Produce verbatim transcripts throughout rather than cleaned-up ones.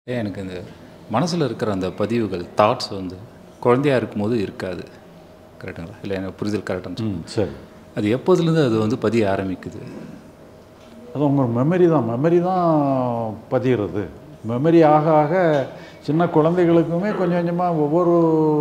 ஏன் எனக்கு இந்த மனசில் இருக்கிற அந்த பதிவுகள் தாட்ஸ் வந்து குழந்தையாக இருக்கும்போது இருக்காது. கரெக்டுங்களா? இல்லை எனக்கு புரிதல் கரெக்டாக ம் சரி. அது எப்போதுலேருந்து அது வந்து பதிய ஆரம்பிக்குது? அது உங்கள் மெமரி தான் மெமரி தான் பதிகிறது. மெமரி ஆக ஆக சின்ன குழந்தைகளுக்குமே கொஞ்சம் கொஞ்சமாக ஒவ்வொரு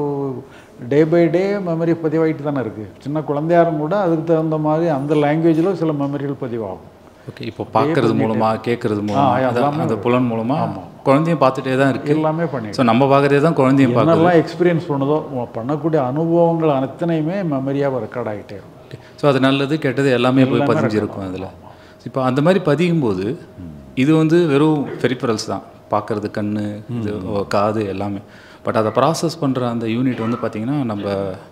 டே பை டே மெமரி பதிவாகிட்டு தானே இருக்குது. சின்ன குழந்தையாரும் கூட அதுக்கு தகுந்த மாதிரி அந்த லாங்குவேஜில் சில மெமரிகள் பதிவாகும். ஓகே, இப்போ பார்க்கறது மூலமாக கேட்கறது மூலமாக அந்த புலன் மூலமாக குழந்தையும் பார்த்துட்டே தான் இருக்குது. எல்லாமே பண்ணி ஸோ நம்ம பார்க்குறதே தான் குழந்தையும் பார்க்குறது. என்னெல்லாம் எக்ஸ்பீரியன்ஸ் பண்ணுதோ பண்ணக்கூடிய அனுபவங்கள் அத்தனையுமே மெமரியாக ரெக்கார்ட் ஆகிட்டே இருக்கும். ஸோ அது நல்லது கெட்டது எல்லாமே போய் பதிஞ்சிருக்கும் அதில். இப்போ அந்த மாதிரி பதியும் போது இது வந்து வெறும் பெரிஃபரல்ஸ் தான், பார்க்குறது கண், இது காது எல்லாமே. பட் அதை ப்ராசஸ் பண்ணுற அந்த யூனிட் வந்து பார்த்திங்கன்னா நம்ம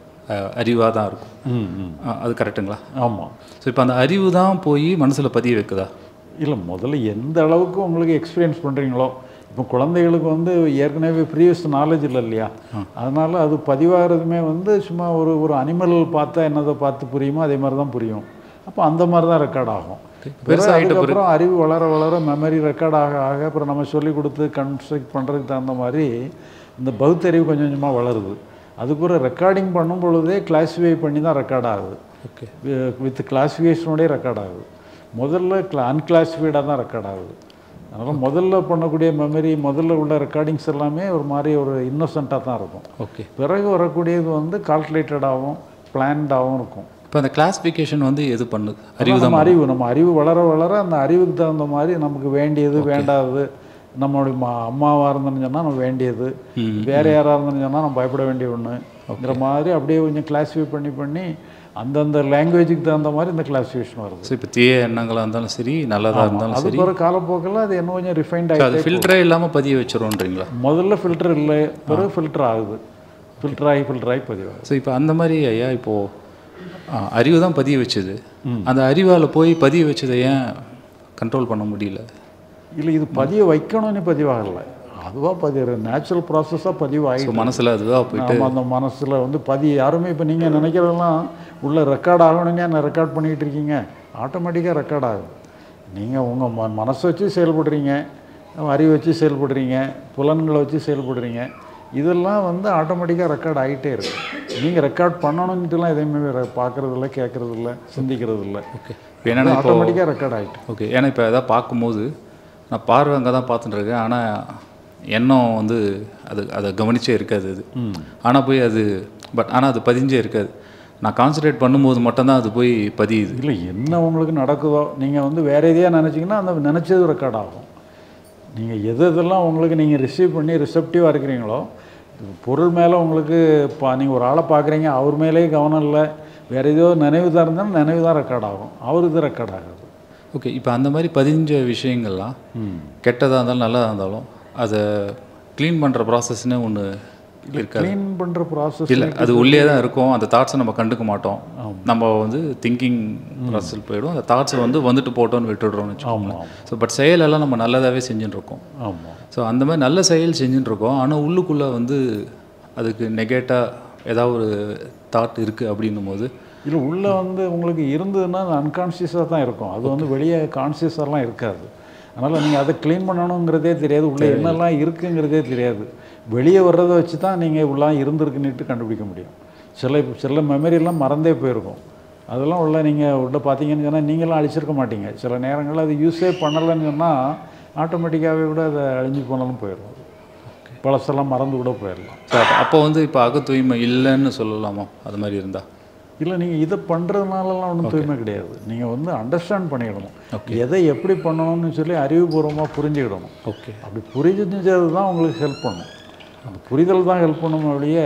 அறிவாக தான் இருக்கும். அது கரெக்டுங்களா? ஆமாம். ஸோ இப்போ அந்த அறிவு தான் போய் மனசில் பதிய வைக்குதா? இல்லை, முதல்ல எந்த அளவுக்கு உங்களுக்கு எக்ஸ்பீரியன்ஸ் பண்ணுறீங்களோ. இப்போ குழந்தைகளுக்கு வந்து ஏற்கனவே ப்ரீவியஸ் நாலேஜ் இல்லை இல்லையா, அதனால் அது பதிவாகிறதுமே வந்து சும்மா ஒரு ஒரு அனிமல் பார்த்தா என்னதை பார்த்து புரியுமோ அதே மாதிரி தான் புரியும். அப்போ அந்த மாதிரி தான் ரெக்கார்ட் ஆகும். அதுக்கப்புறம் அறிவு வளர வளர மெமரி ரெக்கார்ட் ஆக ஆக அப்புறம் நம்ம சொல்லி கொடுத்து கன்ஸ்ட்ரக்ட் பண்ணுறதுக்கு தகுந்த மாதிரி இந்த பகுத்தறிவு கொஞ்சம் கொஞ்சமாக வளருது. அதுக்கப்புறம் ரெக்கார்டிங் பண்ணும் பொழுதே கிளாஸிஃபை பண்ணி தான் ரெக்கார்ட் ஆகுது. ஓகே, வித் கிளாஸிஃபிகேஷனோடய ரெக்கார்ட் ஆகுது. முதல்ல கிளா அன்கிளாஸிஃபைடாக தான் ரெக்கார்ட் ஆகுது. அதனால் முதல்ல பண்ணக்கூடிய மெமரி முதல்ல உள்ள ரெக்கார்டிங்ஸ் எல்லாமே ஒரு மாதிரி ஒரு இன்னோசென்ட்டாக தான் இருக்கும். ஓகே, பிறகு வரக்கூடியது வந்து கால்குலேட்டடாகவும் பிளான்டாகவும் இருக்கும். இப்போ அந்த கிளாஸிஃபிகேஷன் வந்து எது பண்ணுது? அறிவு நம்ம அறிவு நம்ம அறிவு வளர வளர அந்த அறிவுக்கு தகுந்த மாதிரி நமக்கு வேண்டியது வேண்டாதது, நம்மளுடைய மா அம்மாவாக இருந்தோன்னு சொன்னால் நம்ம வேண்டியது, வேறு யாராக இருந்தோன்னு சொன்னால் நம்ம பயப்பட வேண்டிய ஒன்றுங்கிற மாதிரி அப்படியே கொஞ்சம் கிளாஸிஃபை பண்ணி பண்ணி அந்தந்த லாங்குவேஜுக்கு தகுந்த மாதிரி இந்த கிளாஸிஃபிகேஷன் வருது. ஸோ இப்போ தீய எண்ணங்களாக இருந்தாலும் சரி, நல்லதாக இருந்தாலும் அது சரி, பிற காலப்போக்கில் அது என்ன கொஞ்சம் ரிஃபைண்ட் ஆகிடுது. அது ஃபில்டரே இல்லாமல் பதிய வச்சிரும்ன்றீங்களா? முதல்ல ஃபில்டர் இல்லை, பிறகு ஃபில்டர் ஆகுது. ஃபில்டர் ஆகி ஃபில்டர் ஆகி பதிவாகுது. ஸோ இப்போ அந்த மாதிரி ஐயா இப்போது அறிவு தான் பதிய வச்சுது, அந்த அறிவால் போய் பதிய வச்சதை ஏன் கண்ட்ரோல் பண்ண முடியல? இல்லை, இது பதிய வைக்கணும்னு பதிவாகலை, அதுவாக பதிவு நேச்சுரல் ப்ராசஸாக பதிவாகி மனசில் அதுவாக போயிட்டு அந்த மனசில் வந்து பதி யாருமே இப்போ நீங்கள் நினைக்கிறதெல்லாம் உள்ள ரெக்கார்ட் ஆகணும்னே நான் ரெக்கார்ட் பண்ணிக்கிட்டு இருக்கீங்க, ஆட்டோமேட்டிக்காக ரெக்கார்ட் ஆகும். நீங்கள் உங்கள் ம மனசை வச்சு செயல்படுறீங்க, அறிவை வச்சு செயல்படுறீங்க, புலன்களை வச்சு செயல்படுறீங்க, இதெல்லாம் வந்து ஆட்டோமேட்டிக்காக ரெக்கார்ட் ஆகிட்டே இருக்குது. நீங்கள் ரெக்கார்ட் பண்ணணுன்ட்டுலாம் எதையுமே பார்க்குறது இல்லை, கேட்குறது இல்லை, சிந்திக்கிறது இல்லை. ஓகே, இப்போ என்னென்னா ஆட்டோமேட்டிக்காக ரெக்கார்ட் ஆகிட்டு. ஓகே, ஏன்னா இப்போ எதாவது பார்க்கும்போது நான் பார்வை அங்கே தான் பார்த்துட்டுருக்கேன், ஆனால் எண்ணம் வந்து அது அதை கவனிச்சே இருக்காது அது. ஆனால் போய் அது பட் ஆனால் அது பதிஞ்சே இருக்காது. நான் கான்சன்ட்ரேட் பண்ணும்போது மட்டும்தான் அது போய் பதியுது. இல்லை, என்ன உங்களுக்கு நடக்குதோ நீங்கள் வந்து வேறு எதையாக நினச்சிங்கன்னா அந்த நினச்சது ரெக்கார்ட் ஆகும். நீங்கள் எது எதெல்லாம் உங்களுக்கு நீங்கள் ரிசீவ் பண்ணி ரிசப்டிவாக இருக்கிறீங்களோ, பொருள் மேலே உங்களுக்கு பா நீங்கள் ஒரு ஆளை பார்க்குறீங்க, அவர் மேலேயே கவனம் இல்லை, வேறு ஏதோ நினைவு தான் இருந்தாலும் நினைவு தான் ரெக்கார்ட் ஆகும், அவர் இது ரெக்கார்ட் ஆகாது. ஓகே, இப்போ அந்த மாதிரி பதிஞ்ச விஷயங்கள்லாம் கெட்டதாக இருந்தாலும் நல்லதாக இருந்தாலும் அதை க்ளீன் பண்ணுற ப்ராசஸ்னு ஒன்று இருக்காது. க்ளீன் பண்ணுற ப்ராசஸ் இல்லை, அது உள்ளே தான் இருக்கும். அந்த தாட்ஸை நம்ம கண்டுக்க மாட்டோம், நம்ம வந்து திங்கிங் ப்ராசஸ் போயிடும். அந்த தாட்ஸை வந்து வந்துட்டு போட்டோன்னு விட்டுடுறோம்னு வச்சுக்கோங்க. ஸோ பட் செயலெல்லாம் நம்ம நல்லதாகவே செஞ்சுட்டுருக்கோம். ஆமாம். ஸோ அந்த மாதிரி நல்ல செயல் செஞ்சுட்டுருக்கோம், ஆனால் உள்ளுக்குள்ளே வந்து அதுக்கு நெகேட்டாக ஏதாவது ஒரு தாட் இருக்குது அப்படின்னும் போது இல்லை, உள்ளே வந்து உங்களுக்கு இருந்ததுன்னா அது அன்கான்ஷியஸாக தான் இருக்கும். அது வந்து வெளியே கான்ஷியஸாலாம் இருக்காது. அதனால் நீங்கள் அதை க்ளீன் பண்ணணுங்கிறதே தெரியாது, உள்ளே என்னெல்லாம் இருக்குங்கிறதே தெரியாது. வெளியே வர்றதை வச்சு தான் நீங்கள் உள்ளே இருந்திருக்குன்னுட்டு கண்டுபிடிக்க முடியும். சில சில மெமரியெல்லாம் மறந்தே போயிருக்கும். அதெல்லாம் உள்ள நீங்கள் உள்ள பார்த்தீங்கன்னு சொன்னால் நீங்களாம் அழிச்சிருக்க மாட்டீங்க. சில நேரங்களில் அது யூஸே பண்ணலைன்னு சொன்னால் ஆட்டோமேட்டிக்காகவே கூட அதை அழிஞ்சு போனாலும் போயிடும். பழசெல்லாம் மறந்து கூட போயிடலாம். சார் அப்போ வந்து இப்போ அக தூய்மை இல்லைன்னு சொல்லலாமா? அது மாதிரி இருந்தால் இல்லை, நீங்கள் இதை பண்ணுறதுனாலலாம் ஒன்றும் தூய்மை கிடையாது. நீங்கள் வந்து அண்டர்ஸ்டாண்ட் பண்ணிக்கிடணும், எதை எப்படி பண்ணணும்னு சொல்லி அறிவுபூர்வமாக புரிஞ்சுக்கிடணும். ஓகே, அப்படி புரிஞ்சது தான் உங்களுக்கு ஹெல்ப் பண்ணும். அந்த புரிதல் தான் ஹெல்ப் பண்ணும் ஒழிய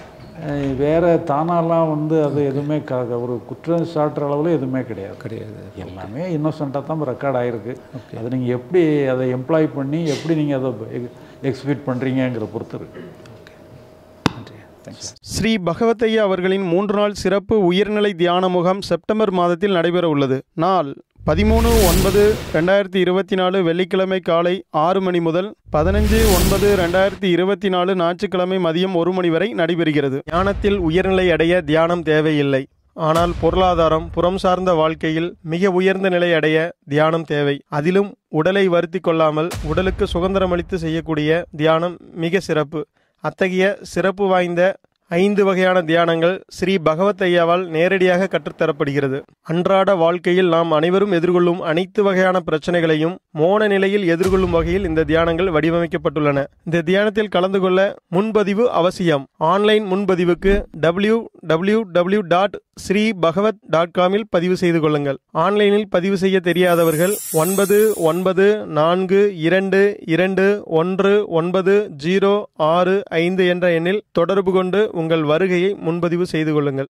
வேறு தானாலாம் வந்து அது எதுவுமே க ஒரு குற்றம் சாட்டுற அளவில் எதுவுமே கிடையாது கிடையாது எல்லாமே இன்னோசென்ட்டாக தான் ரெக்கார்ட் ஆகிருக்கு. அது நீங்கள் எப்படி அதை எம்ப்ளாய் பண்ணி எப்படி நீங்கள் அதை எக்ஸிக்யூட் பண்ணுறீங்கிற பொறுத்து இருக்குது. ஸ்ரீ பகவத்தையா அவர்களின் மூன்று நாள் சிறப்பு உயர்நிலை தியான முகாம் செப்டம்பர் மாதத்தில் நடைபெற உள்ளது. நாள் பதிமூணு ஒன்பது ரெண்டாயிரத்தி இருபத்தி நாலு வெள்ளிக்கிழமை காலை ஆறு மணி முதல் பதினஞ்சு ஒன்பது ரெண்டாயிரத்தி இருபத்தி நாலு ஞாயிற்றுக்கிழமை மதியம் ஒரு மணி வரை நடைபெறுகிறது. தியானத்தில் உயர்நிலை அடைய தியானம் தேவையில்லை, ஆனால் பொருளாதாரம், புறம் சார்ந்த வாழ்க்கையில் மிக உயர்ந்த நிலை அடைய தியானம் தேவை. அதிலும் உடலை வருத்தி கொள்ளாமல் உடலுக்கு சுதந்திரமளித்து செய்யக்கூடிய தியானம் மிக சிறப்பு. அத்தகைய சிறப்பு வாய்ந்த ஐந்து வகையான தியானங்கள் ஸ்ரீ பகவத் ஐயாவால் நேரடியாக கற்றுத்தரப்படுகிறது. அன்றாட வாழ்க்கையில் நாம் அனைவரும் எதிர்கொள்ளும் அனைத்து வகையான பிரச்சனைகளையும் மோன நிலையில் எதிர்கொள்ளும் வகையில் இந்த தியானங்கள் வடிவமைக்கப்பட்டுள்ளன. இந்த தியானத்தில் கலந்து கொள்ள முன்பதிவு அவசியம். ஆன்லைன் முன்பதிவுக்கு W W W dot Shri Bhagavad dot காமில் பதிவு செய்து கொள்ளுங்கள். ஆன்லைனில் பதிவு செய்ய தெரியாதவர்கள் ஒன்பது ஒன்பது நான்கு இரண்டு இரண்டு ஒன்று ஒன்பது ஜீரோ ஆறு ஐந்து என்ற எண்ணில் தொடர்பு கொண்டு உங்கள் வருகையை முன்பதிவு செய்து கொள்ளுங்கள்.